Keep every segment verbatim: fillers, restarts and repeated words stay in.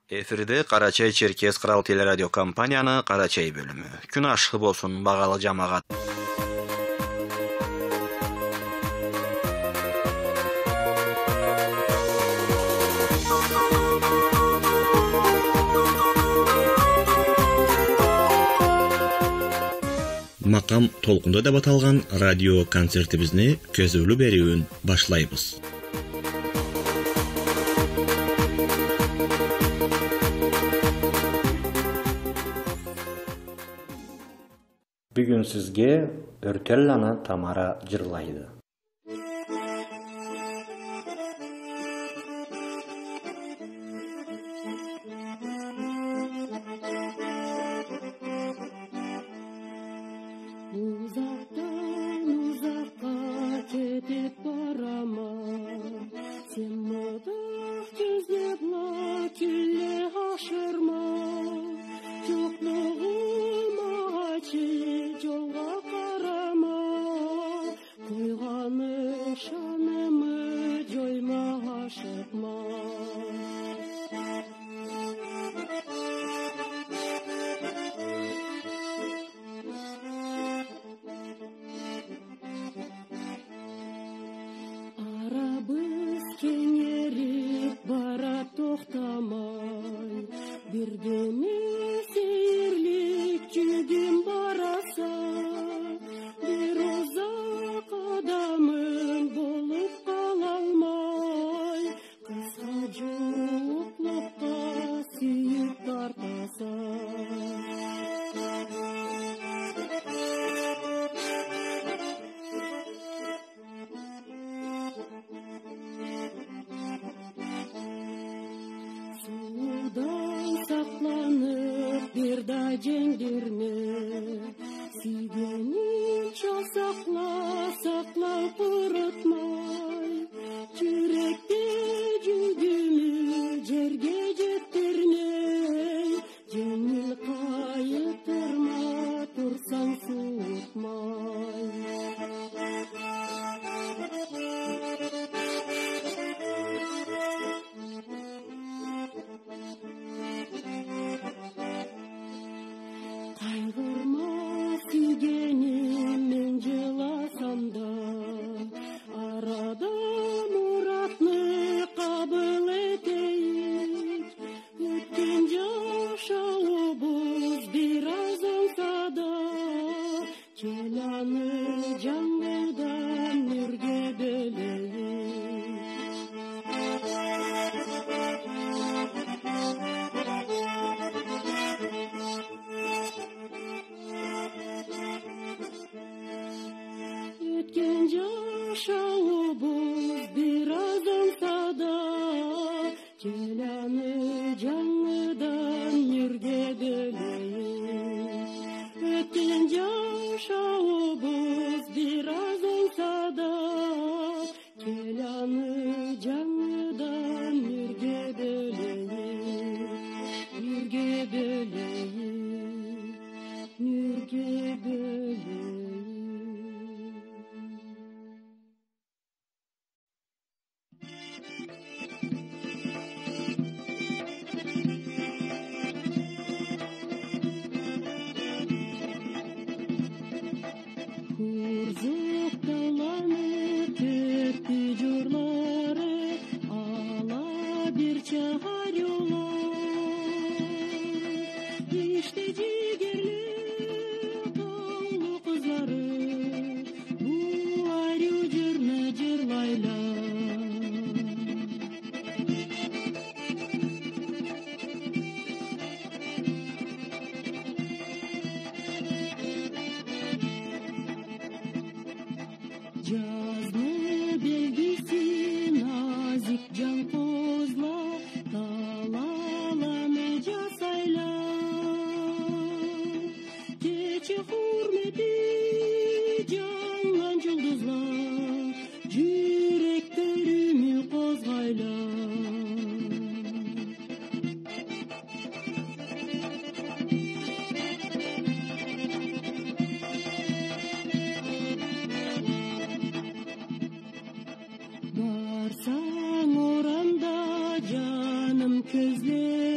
Эфирде Карачай Черкес Кырал телерадио компанияны Карачай бөлүмү. Күн ашыгы болсун, багалы жамагат. Макам толкунда деп аталган радио концертибизни көзөлүү берүүн башлайбыз. Бүгүн сизге Өртелланы Тамара жырлайды.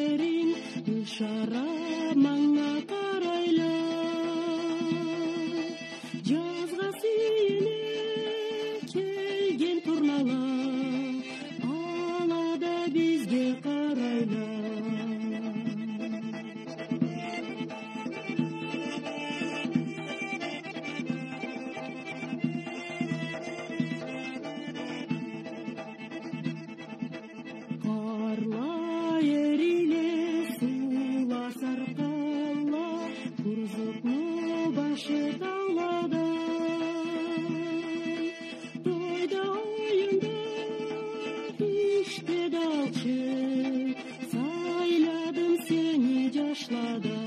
бериң ышара маңа карайла жазга сүйүнө келген турнала алада бизге карайла sayladım seni yaşlarda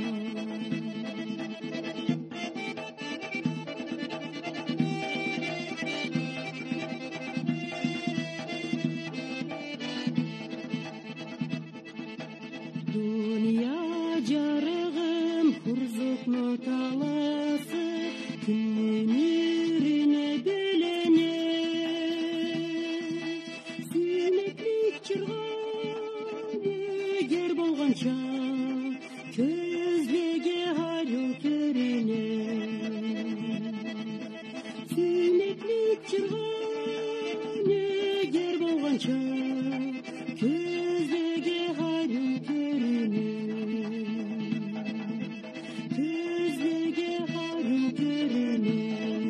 dünya jarığım kurzuknu talası kimnin irine bölene süyneklik çırgan eger bolgança közlege haryo körene süyneklik çırgan eger bolgança közlege haryo körene közlege haryo körene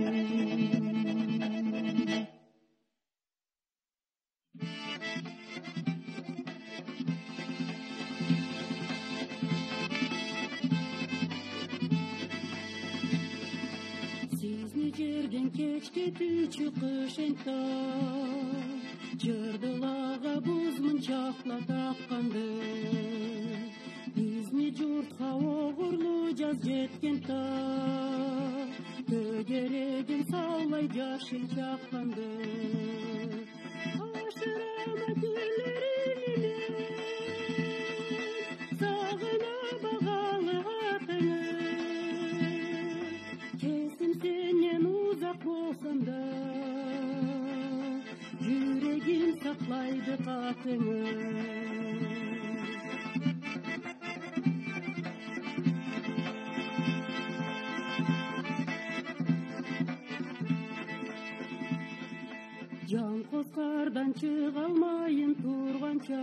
Sizni жерден кечкетүүчү кышынта жырдылага бузмун чакла такканды бизни журтка огурлуу жаз жеткен та төгерегин салмай жашын чакканды ашырама күнлөрүнү сагына багалы атыңы Kesim senden uzak olsam da yüreğim saklaydı katını Can koskardan çıgalmayın turgança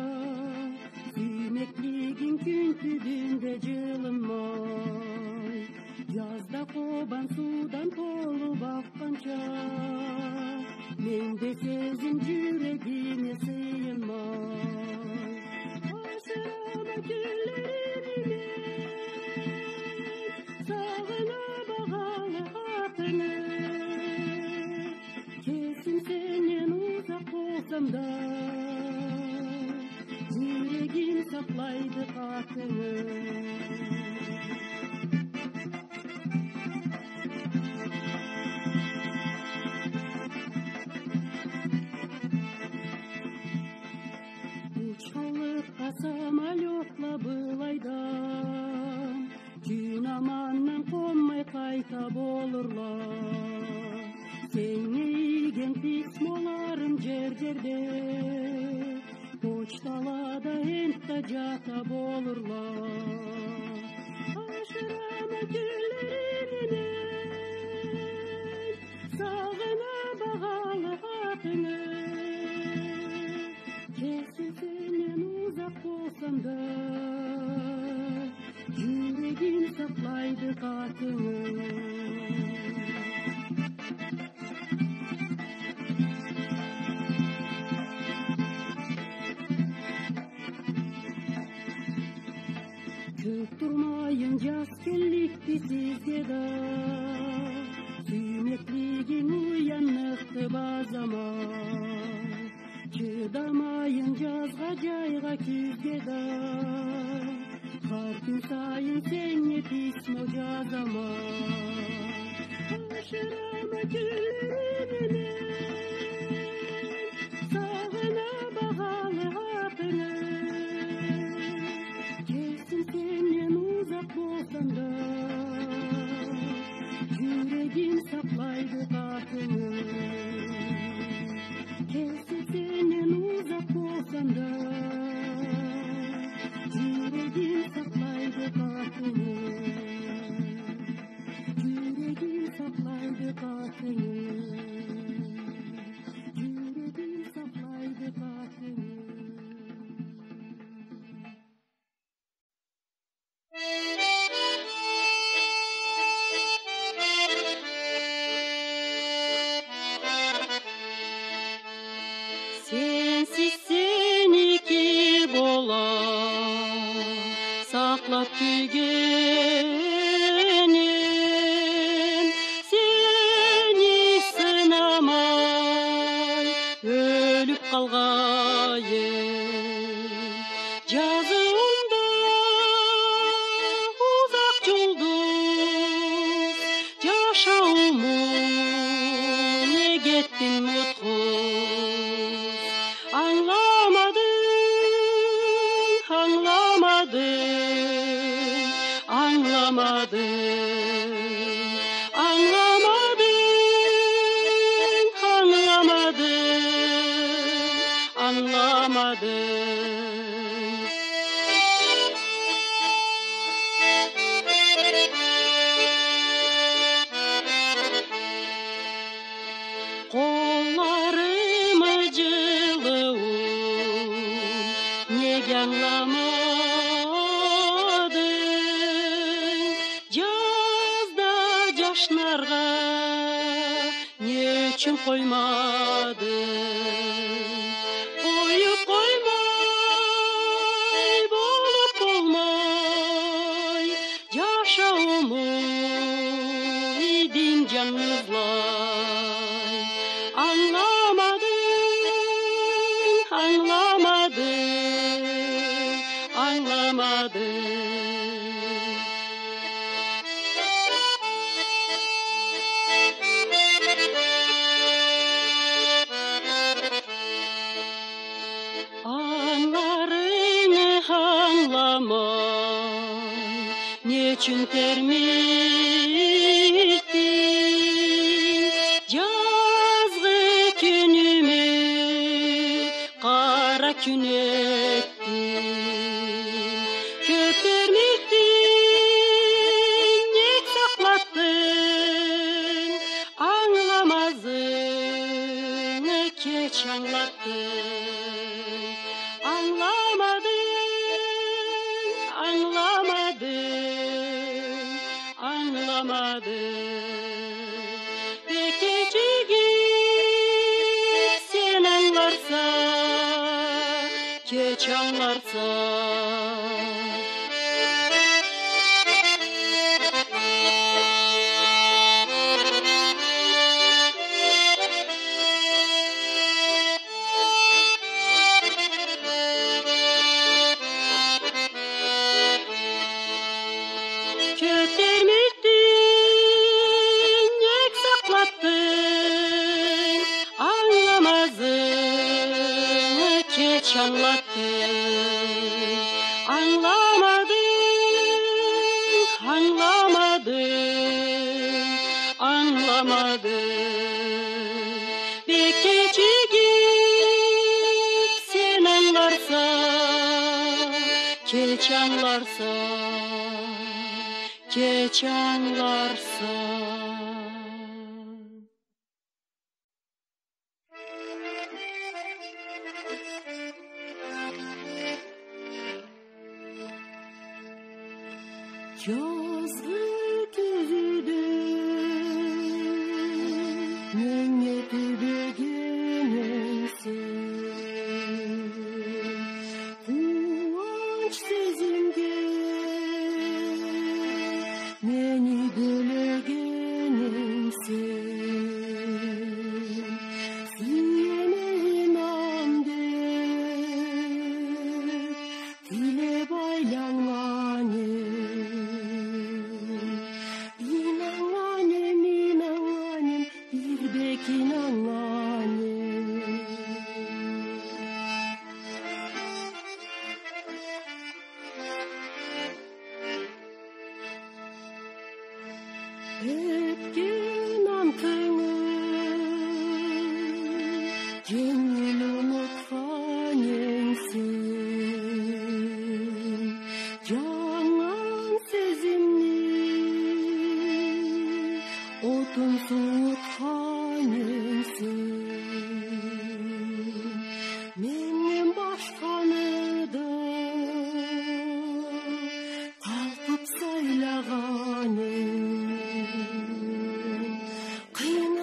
Süymekligin gün tübünde жылынмай Yazda koban sudan tolu bakkanca Mende sezin yüreğime sığınmay Aşırama güllerini Sağına bağalı hatını Kesin senden uzak olsam da Yüreğim saklaydı katını Самолетла был айдан Күн аманнан конмай кайта болурлар Сеңе ийген письмоларым жер-жерде Почталада энтта жата болурлар Ашырама күллөрүнүн Сагына багалы хатыңы Kesin senden uzak olsam da Yüreğim saklaydı katını Kök durmayın yaz kellikti sizge da Süymekligin uyanıktı bazaman Çıdamayın yazga jayga kizge da Har gün sayın senge pismo жазама Aşırama güllerini Sağına bağalı hatını Kesin senden uzak olsam da Yüreğim saklaydı katını Kesin senden uzak olsam da саклап күйгеним, сени сынамай өлүп калгайым. Жазымда узак жолдуз жашауmun эгеттин муткуз. Аңламадың, аңламадың, аңламадың, аңламадың, аңламадың, аңламадың. Колларымы жылыуын неге аңламадың? Жазда жашнарга не үчүн коймадың? Коюп коймай, болуп болмай, жашауmun идиң жаңызлай. Аңламадың, аңламадың, аңламадың. Аңларыңы аңламай, не үчүн термиттиң? Жазгы күнүмү кара күн эттиң. Көп термиттиң, нек саклаттың? Аңламазың, кеч аңлаттың. Аңламадың, аңламадың, аңламадың. Бекет жигит сен аңларса, кеч аңларса. Көп термиттиң, нек саклаттың? Аңламазың, кеч аңлаттың. Аңламадың, аңламадың, аңламадың. Бекет жигит сен аңларса, кеч аңларса. Кеч аңларса. Жазгы күзүдө меңе түбөгенен сен, кубанч сезимге мени бөлөгенен сен. Сүйенейман деп тилеп айланганем. Инанганем, инанганем, бирбек инанганем. Etken antını жеңил унуткан экенсиң. Жаңан сезимни отун суыткан экенсиң. Менден башканы да калтып сайлаган эң. Кыйын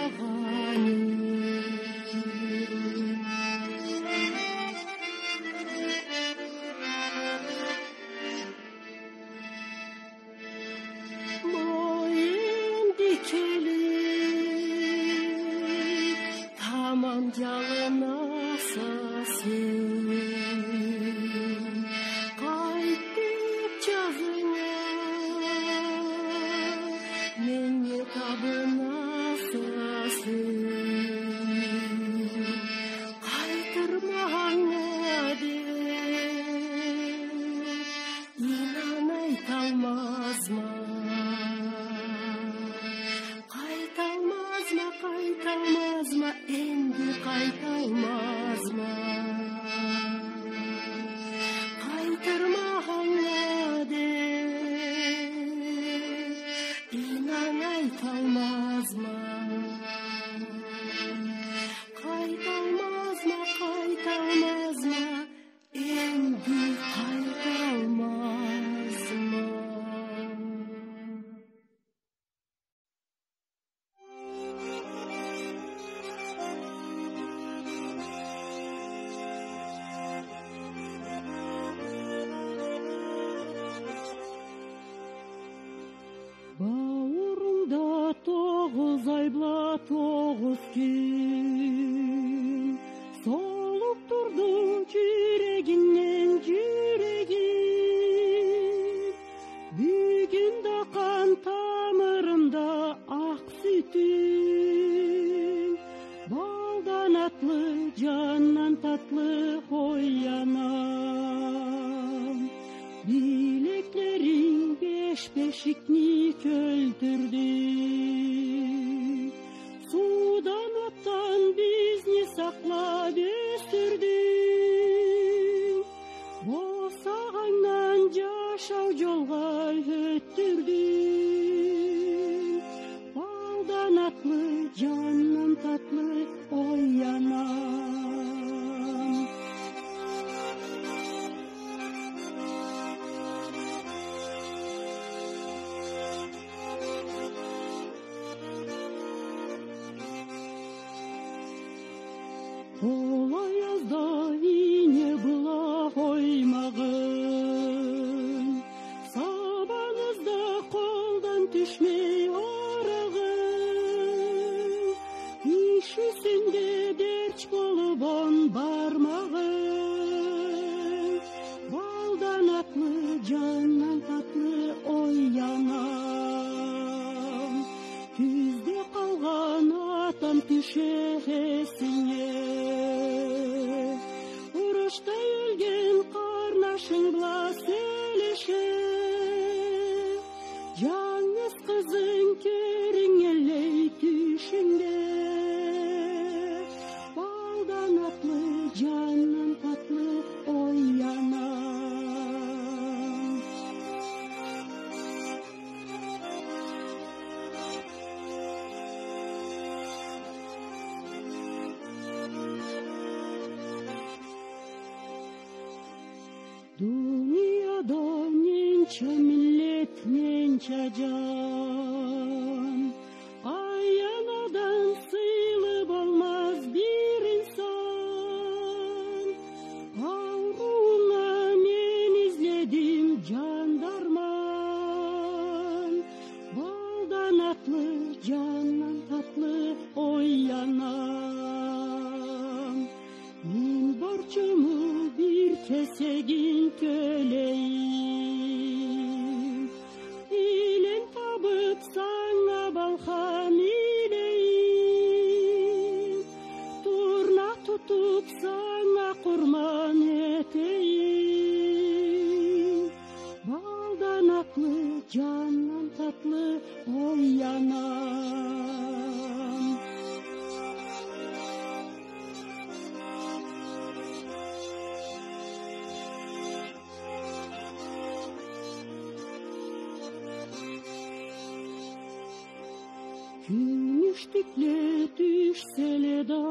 Күмүштүкле түшселе да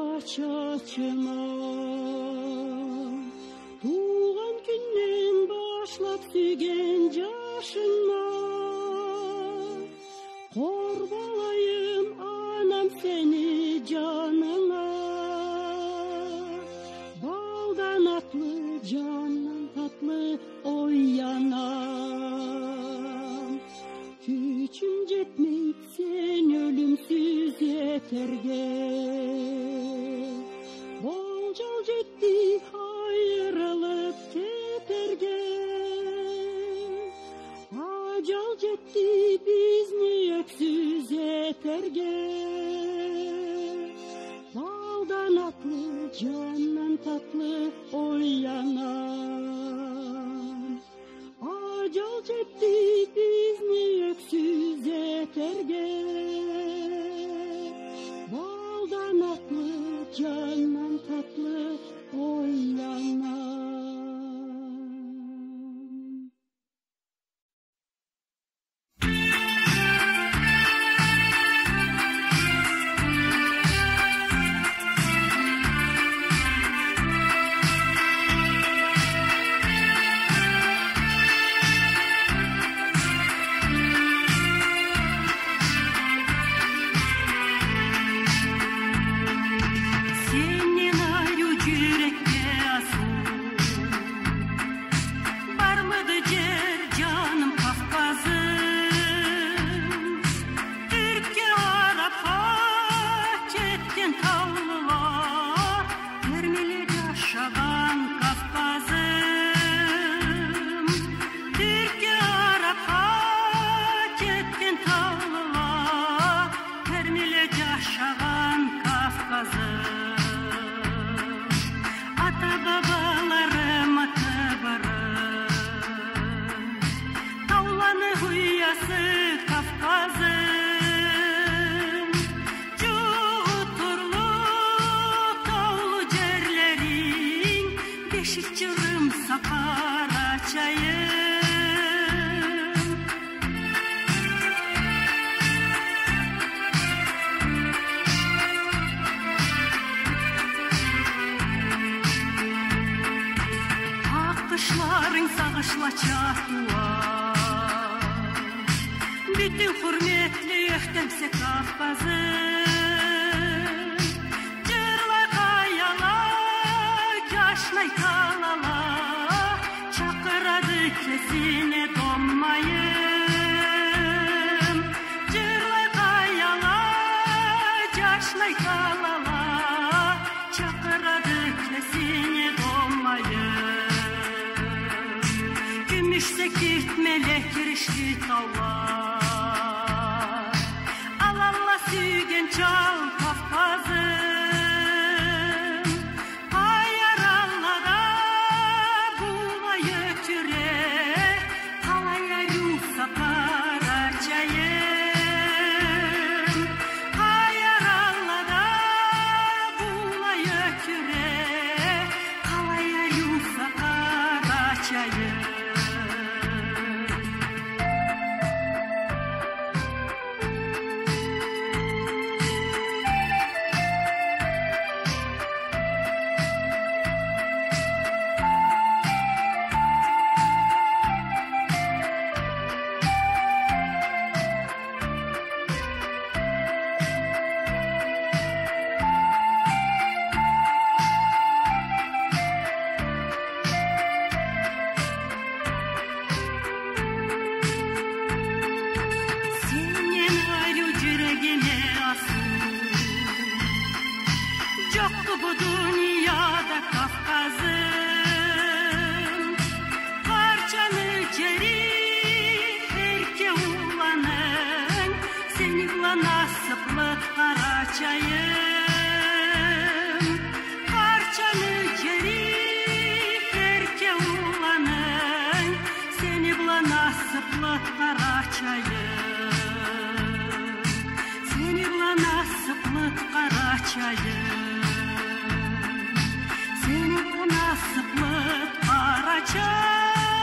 чачына, туган күннен башлап сүйген жашыңа. Корбалайым анам сени Болжол жетти айрылып кетерге, ажал жетти бизни өксүз этерге. Балдан атлы, жаннан татлы оянам. Ажал жетти бизни өксүз этерге. Балдан атлы, жаннан татлы оянам. Bütün hürmetli öhtemse Kafkazım, Cırla kayalar, yaşlay kalalar, çakıradı kesine donmayım. Cırla kayalar, yaşlay kalalar, çakıradı kesine donmayım. Gümüşse gitmele kirişli tavlar, Alalla sügen çal Kafkazım, Ayarallara bulayı türe, Kalaya yusa karaçayım. Ayarallara bulayı türe, Kalaya yusa karaçayım. Yoktu bu dünyada Kafkazım, parçanı içeri erke ulanın, seni ulana sıplık karaçayım. Parçanı içeri erke ulanın, seni ulana sıplık karaçayım. Seni ulana sıplık karaçayım. Seni bana sıplık karaçayım.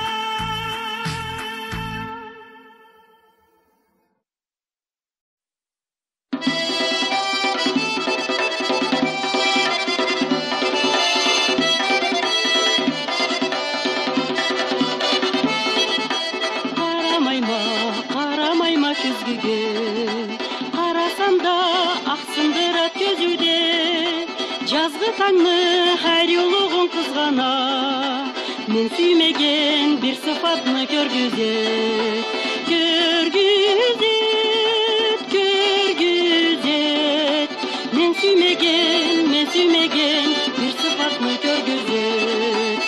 Karamayma, karamayma çizgige, karasam da aksındırat gözüde. Жазғы таңны һәр юлуғын қызғана, мен сүймеген bir sıfatны көргүзет. Көргүзет, көргүзет, мен сүймеген сүймеген, мен сүймеген bir sıfatını görgüzür.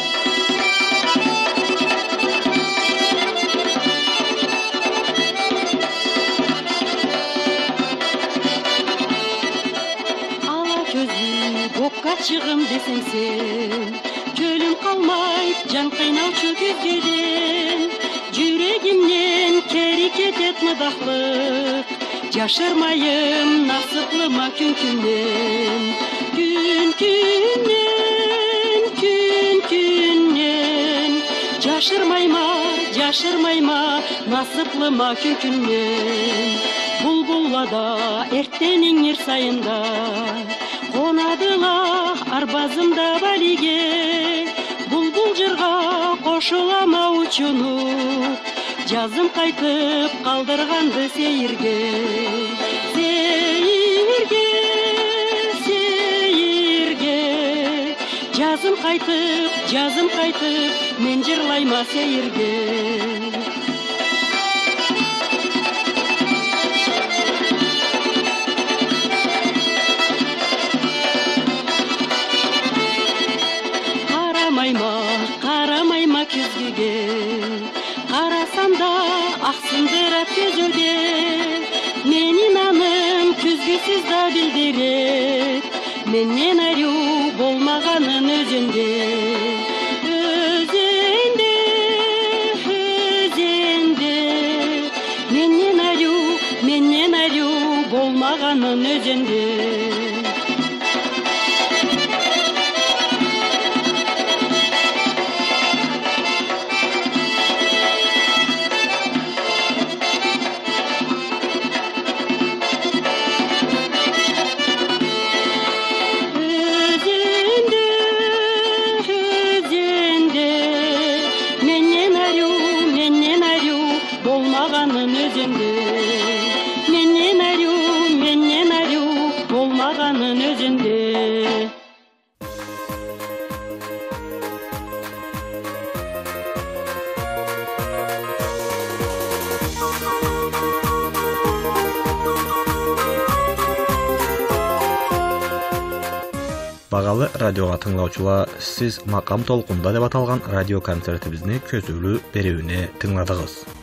Ala közü bokka çıgım desen sen, kölüm kalmayıp can kıynauçu güzgeden, yüreğimden keriket etme dağlık, yaşırmayım nasıplıma gün günden, gün günden, gün günden, yaşırmayma, yaşırmayma nasıplıma gün günden. Bulbullada ertenin yer sayında, konadıla arbazımda balige, bulbul jırga koşulama uçunup, жазым кайтып калдырганды сейирге, сейирге, сейирге. Жазым кайтып, жазым кайтып, мен жырлайма сейирге. Карамайма, карамайма күзгүгө, карасам да аксындырат көзөдө, менин анын күзгүсүз да билдирет, менден айруу болмаганын өзүндө, өзүндө, өзүндө, менден айруу, менден айруу болмаганын өзүндө. Болмаганын өзүндө, менен айруу, менен айруу, болмаганын өзүндө. Багалы радиоға тыңлаучылар, сиз Макам толкунда деп аталган радио концертибизни көзөлүү берүүнү тыңладыгыз.